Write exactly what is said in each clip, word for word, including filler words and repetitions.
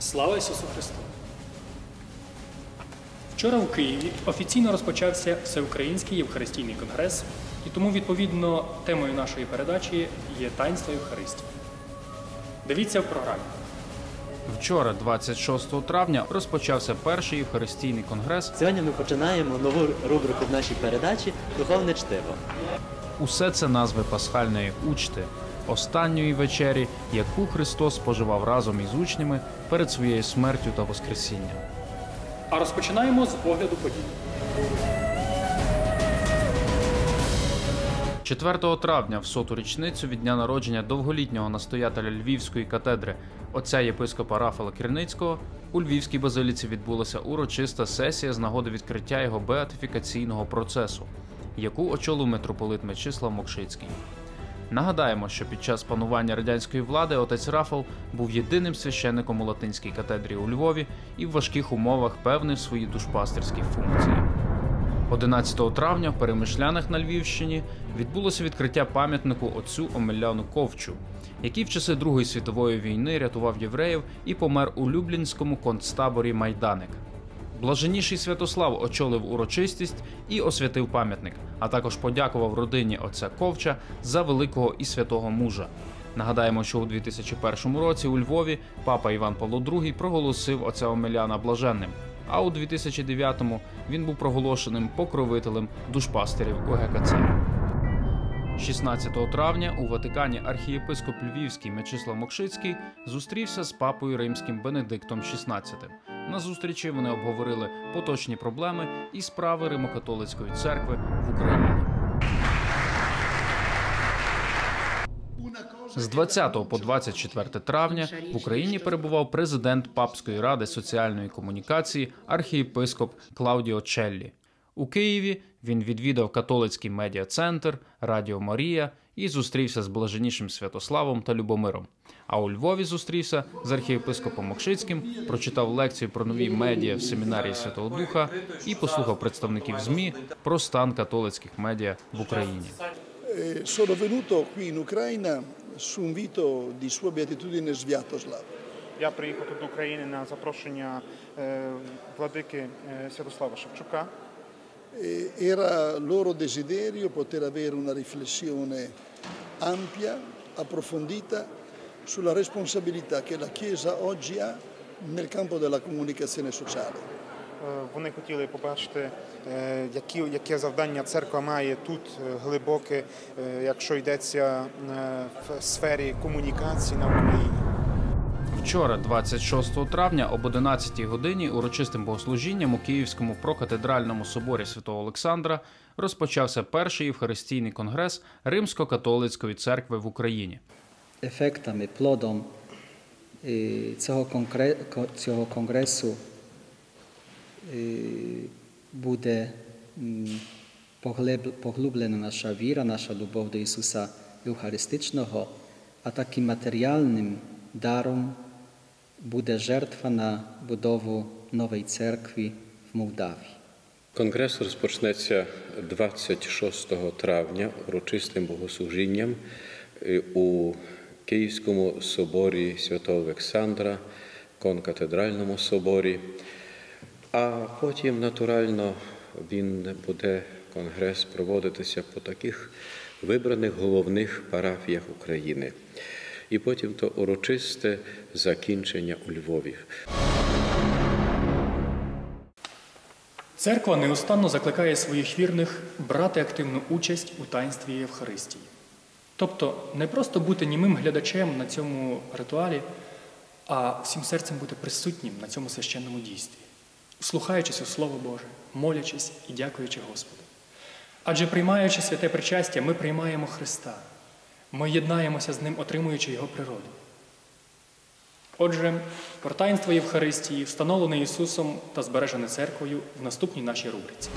Слава Ісусу Христу! Вчора у Києві офіційно розпочався Всеукраїнський Євхаристійний конгрес, і тому, відповідно, темою нашої передачі є таїнство Євхаристії. Дивіться в програмі. Вчора, двадцять шостого травня, розпочався перший Євхаристійний конгрес. Сьогодні ми починаємо нову рубрику в нашій передачі «Духовне чтиво». Усе це назви пасхальної учти, останньої вечері, яку Христос споживав разом із учнями перед своєю смертю та воскресінням. А розпочинаємо з огляду подій. четвертого травня, в соту річницю від дня народження довголітнього настоятеля Львівської катедри отця єпископа Рафала Кірницького, у Львівській базиліці відбулася урочиста сесія з нагоди відкриття його беатифікаційного процесу, яку очолив митрополит Мечислав Мокшицький. Нагадаємо, що під час панування радянської влади отець Рафал був єдиним священником у Латинській катедрі у Львові і в важких умовах певнив свої душпастерські функції. одинадцятого травня в Перемишлянах на Львівщині відбулося відкриття пам'ятнику отцю Омеляну Ковчу, який в часи Другої світової війни рятував євреїв і помер у Люблінському концтаборі Майданик. Блаженніший Святослав очолив урочистість і освятив пам'ятник, а також подякував родині отця Ковча за великого і святого мужа. Нагадаємо, що у дві тисячі першому році у Львові папа Іван Павло другий проголосив отця Омеляна блаженним, а у дві тисячі дев'ятому він був проголошеним покровителем душпастерів у ге ка це. шістнадцятого травня у Ватикані архієпископ Львівський Мечислав Мокшицький зустрівся з папою римським Бенедиктом шістнадцятим. На зустрічі вони обговорили поточні проблеми і справи Римо-католицької церкви в Україні. З двадцятого по двадцять четверте травня в Україні перебував президент Папської ради соціальної комунікації архієпископ Клаудіо Челлі. У Києві він відвідав католицький медіа-центр «Радіо Марія» і зустрівся з блаженнішим Святославом та Любомиром. А у Львові зустрівся з архієпископом Мокшицьким, прочитав лекцію про нові медіа в семінарії Святого Духа і послухав представників ЗМІ про стан католицьких медіа в Україні. Sono venuto qui in Ucraina su invito di Sua Beatitudine Святослав. Я приїхав тут до України на запрошення владики Святослава Шевчука. Era loro desiderio poter avere una riflessione ampia, approfondita sulla responsabilità che la Chiesa oggi ha nel campo della comunicazione sociale. Вони хотіли побачити, які, яке завдання церква має тут глибоке, якщо йдеться в сфері комунікації на Україні. Вчора, двадцять шостого травня, об одинадцятій годині урочистим богослужінням у Київському прокатедральному соборі Святого Олександра розпочався перший Євхаристійний конгрес Римсько-католицької церкви в Україні. Ефектами, плодом цього, конгре... цього конгресу буде поглублена наша віра, наша любов до Ісуса Євхаристичного, а таким матеріальним даром буде жертва на будову нової церкви в Молдавії. Конгрес розпочнеться двадцять шостого травня урочистим богослужінням у Київському соборі Святого Олександра, конкатедральному соборі. А потім, натурально, він буде, конгрес, проводитися по таких вибраних головних парафіях України. І потім то урочисте закінчення у Львові. Церква неустанно закликає своїх вірних брати активну участь у таїнстві Євхаристії. Тобто не просто бути німим глядачем на цьому ритуалі, а всім серцем бути присутнім на цьому священному дійстві, слухаючись у Слово Боже, молячись і дякуючи Господу. Адже приймаючи святе причастя, ми приймаємо Христа. Ми єднаємося з Ним, отримуючи Його природу. Отже, про таїнство Євхаристії, встановлене Ісусом та збережене Церквою в наступній нашій рубриці.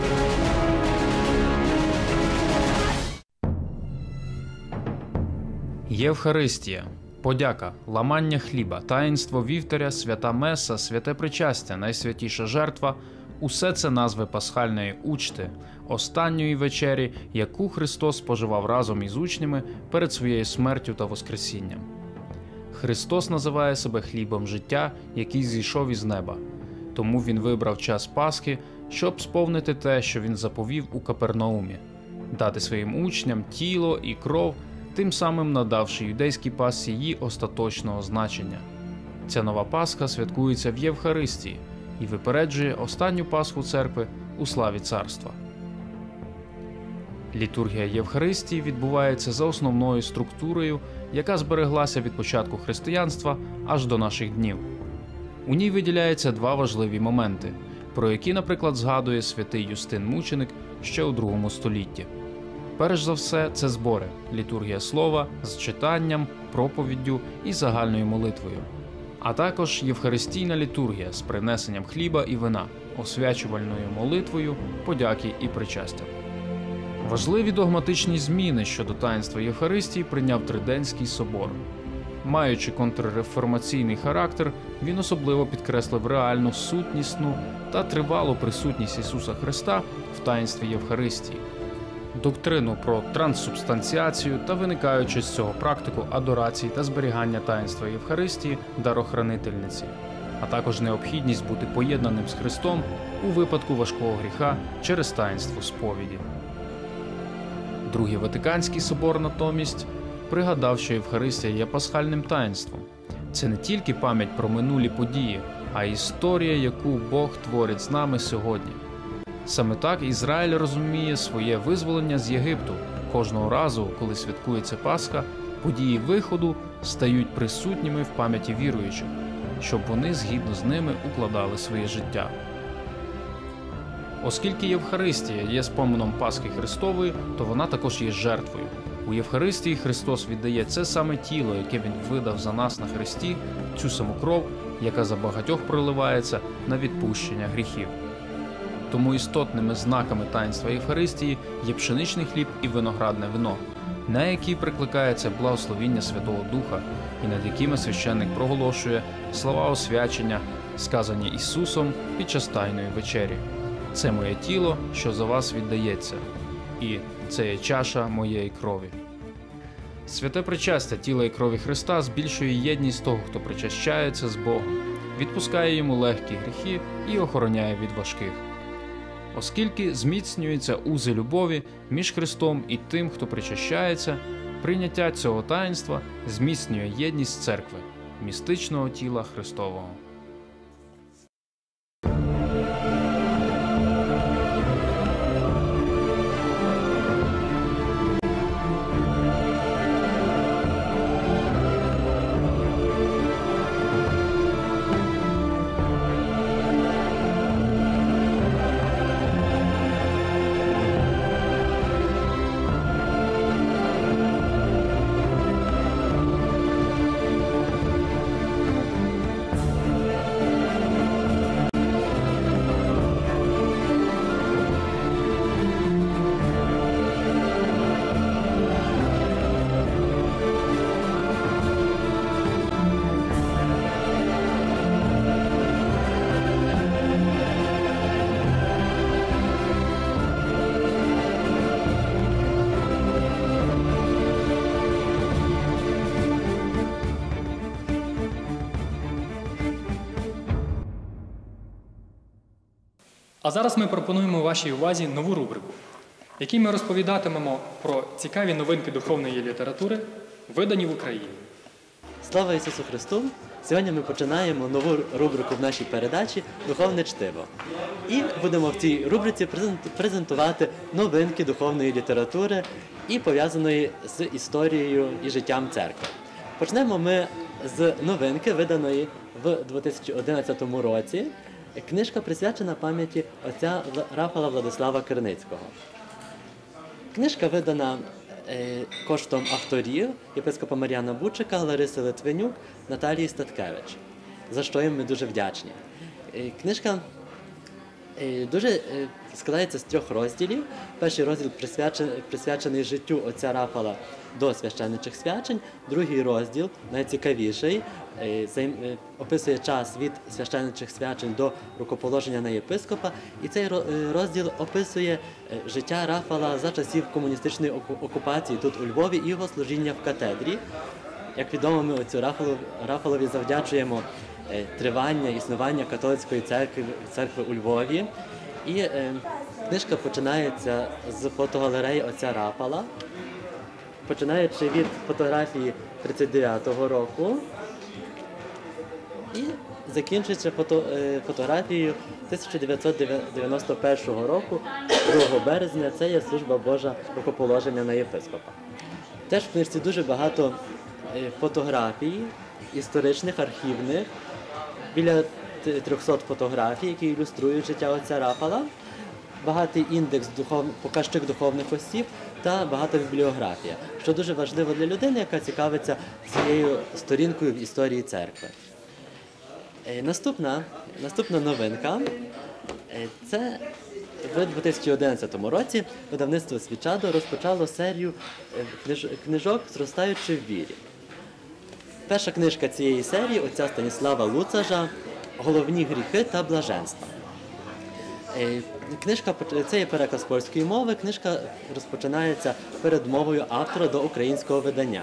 Євхаристія. Подяка, ламання хліба, таїнство вівтаря, свята меса, святе причастя, найсвятіша жертва – усе це назви пасхальної учти, останньої вечері, яку Христос споживав разом із учнями перед своєю смертю та воскресінням. Христос називає себе хлібом життя, який зійшов із неба. Тому він вибрав час Пасхи, щоб сповнити те, що він заповів у Капернаумі – дати своїм учням тіло і кров, тим самим надавши юдейській Пасхі її остаточного значення. Ця нова Пасха святкується в Євхаристії і випереджує останню Пасху церкви у славі царства. Літургія Євхаристії відбувається за основною структурою, яка збереглася від початку християнства аж до наших днів. У ній виділяються два важливі моменти, про які, наприклад, згадує святий Юстин Мученик ще у другому столітті. Перш за все, це збори, літургія слова з читанням, проповіддю і загальною молитвою, а також євхаристійна літургія з принесенням хліба і вина, освячувальною молитвою, подяки і причастя. Важливі догматичні зміни щодо таїнства Євхаристії прийняв Триденський собор. Маючи контрреформаційний характер, він особливо підкреслив реальну сутнісну та тривалу присутність Ісуса Христа в таїнстві Євхаристії, доктрину про транссубстанціацію та виникаючи з цього практику адорації та зберігання таїнства Євхаристії дарохранительниці, а також необхідність бути поєднаним з Христом у випадку важкого гріха через таїнство сповіді. Другий Ватиканський собор натомість пригадав, що Євхаристія є пасхальним таїнством. Це не тільки пам'ять про минулі події, а й історія, яку Бог творить з нами сьогодні. Саме так Ізраїль розуміє своє визволення з Єгипту. Кожного разу, коли святкується Пасха, події виходу стають присутніми в пам'яті віруючих, щоб вони згідно з ними укладали своє життя. Оскільки Євхаристія є споменом Пасхи Христової, то вона також є жертвою. У Євхаристії Христос віддає це саме тіло, яке Він видав за нас на хресті, цю саму кров, яка за багатьох проливається на відпущення гріхів. Тому істотними знаками таїнства Євхаристії є пшеничний хліб і виноградне вино, на які прикликається благословіння Святого Духа і над якими священник проголошує слова освячення, сказані Ісусом під час Тайної вечері. Це моє тіло, що за вас віддається, і це є чаша моєї крові. Святе причастя тіла і крові Христа збільшує єдність того, хто причащається з Богом, відпускає йому легкі гріхи і охороняє від важких. Оскільки зміцнюються узи любові між Христом і тим, хто причащається, прийняття цього таїнства зміцнює єдність церкви, містичного тіла Христового. А зараз ми пропонуємо вашій увазі нову рубрику, в якій ми розповідатимемо про цікаві новинки духовної літератури, видані в Україні. Слава Ісусу Христу! Сьогодні ми починаємо нову рубрику в нашій передачі «Духовне чтиво». І будемо в цій рубриці презентувати новинки духовної літератури і пов'язаної з історією і життям церкви. Почнемо ми з новинки, виданої в дві тисячі одинадцятому році. Книжка присвячена пам'яті отця Рафала Владислава Кирницького. Книжка видана е, коштом авторів єпископа Мар'яна Бучика, Лариси Литвинюк, Наталії Статкевич, за що їм ми дуже вдячні. Е, книжка е, дуже е, складається з трьох розділів. Перший розділ присвячений, присвячений життю отця Рафала до священничих свячень, другий розділ, найцікавіший, описує час від священничих свячень до рукоположення на єпископа, і цей розділ описує життя Рафала за часів комуністичної окупації тут у Львові і його служіння в катедрі. Як відомо, ми оцю Рафалу, Рафалові завдячуємо е, тривання, існування католицької церкви, церкви у Львові. І е, книжка починається з фотогалереї отця Рафала, починаючи від фотографії тридцять дев'ятого року і закінчується фото, е, фотографією тисяча дев'ятсот дев'яносто першого року, другого березня, це є служба Божа рукоположення на єпископа. Теж в книжці дуже багато е, фотографій, історичних, архівних, біля трьохсот фотографій, які ілюструють життя отця Рафала, багатий індекс духов... показчих духовних осіб та багата бібліографія, що дуже важливо для людини, яка цікавиться цією сторінкою в історії церкви. Е, наступна, наступна новинка е, – це в дві тисячі одинадцятому році видавництво «Свічадо» розпочало серію е, книж... книжок «Зростаючи в вірі». Перша книжка цієї серії отця Станіслава Луцажа «Головні гріхи та блаженства». Е, Книжка, це є переклад з польської мови, книжка розпочинається передмовою автора до українського видання.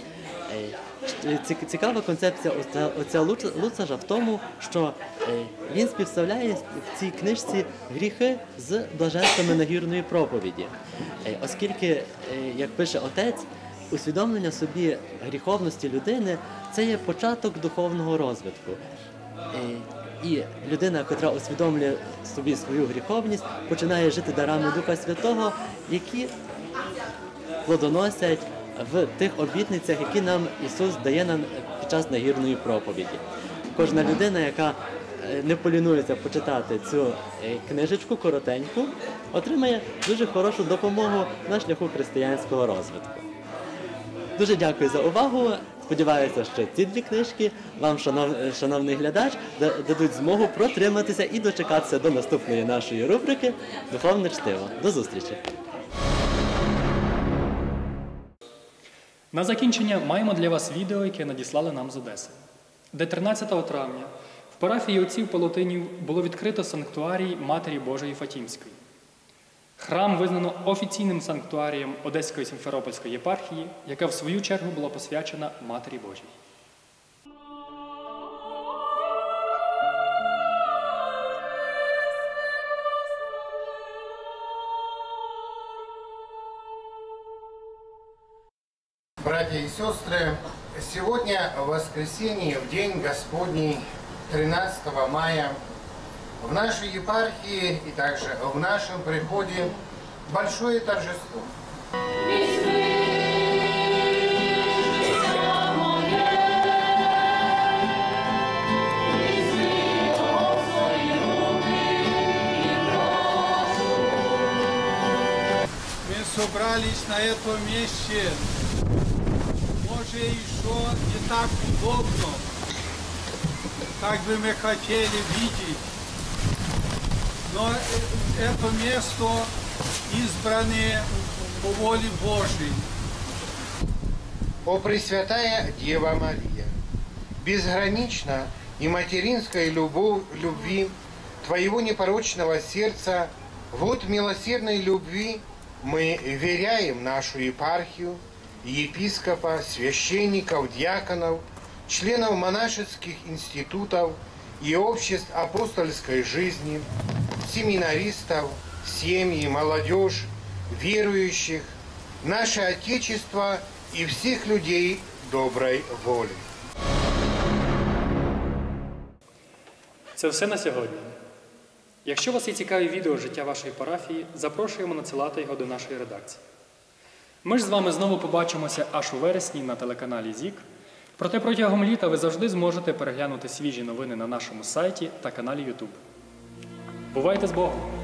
Цікава концепція отця Луцажа в тому, що він співставляє в цій книжці гріхи з блаженствами нагірної проповіді. Оскільки, як пише отець, усвідомлення собі гріховності людини – це є початок духовного розвитку. І людина, яка усвідомлює собі свою гріховність, починає жити дарами Духа Святого, які плодоносять в тих обітницях, які нам Ісус дає нам під час нагірної проповіді. Кожна людина, яка не полінується почитати цю книжечку коротеньку, отримає дуже хорошу допомогу на шляху християнського розвитку. Дуже дякую за увагу. Сподіваюся, що ці дві книжки вам, шанов, шановний глядач, дадуть змогу протриматися і дочекатися до наступної нашої рубрики «Духовне чтиво». До зустрічі! На закінчення маємо для вас відео, яке надіслали нам з Одеси, де тринадцятого травня в парафії отців Палотинів було відкрито санктуарій Матері Божої Фатімської. Храм визнано офіційним санктуарієм Одеської Сімферопольської єпархії, яка в свою чергу була посвячена Матері Божій. Братья и сестры, сегодня воскресенье, в День Господний, тринадцатого мая, в нашей епархии и также в нашем приходе большое торжество. Мы собрались на этом месте, может, еще не так удобно, как бы мы хотели видеть. Но это место избрано по воле Божьей. О Пресвятая Дева Мария, безгранична и материнской любовь, любви Твоего непорочного сердца, вот милосердной любви мы веряем нашу епархию, епископа, священников, диаконов, членов монашеских институтов и обществ апостольской жизни, семинаристов, семьи, молодежь, верующих, наше Отечество и всех людей доброй воли. Це все на сьогодні. Якщо у вас є цікаві відео життя вашої парафії, запрошуємо надсилати його до нашої редакції. Ми ж з вами знову побачимося аж у вересні на телеканалі ЗІК. Проте протягом літа ви завжди зможете переглянути свіжі новини на нашому сайті та каналі ютуб. Бувайте з Богом!